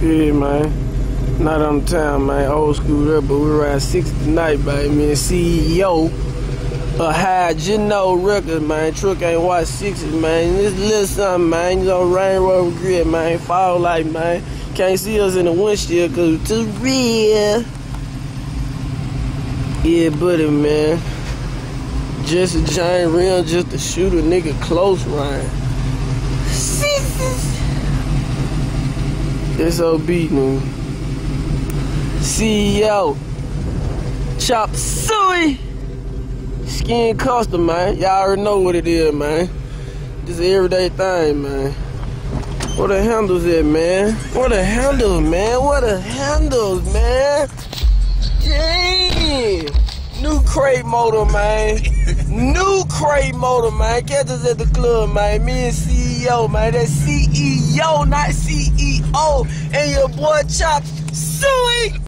Yeah, man. Not on the town, man. Old school there, but we around 6 tonight, baby. Me and CEO of High Geno Records, man. Truck ain't watch 6s, man. This little something, man. You know, Range Rover Grid, man. Fall light, man. Can't see us in the windshield because we're too real. Yeah, buddy, man. Just a giant rim just to shoot a nigga close range. SOB, nigga. CEO. Chop Suey. Skin Custom, man. Y'all already know what it is, man. This is an everyday thing, man. What the handles at, man? What the handles, man? What the handles, man? Damn. New crate motor, man. New crate motor, man. Catch us at the club, man. Me and CEO, man. That's CEO, not CEO. And your boy Chop Suey.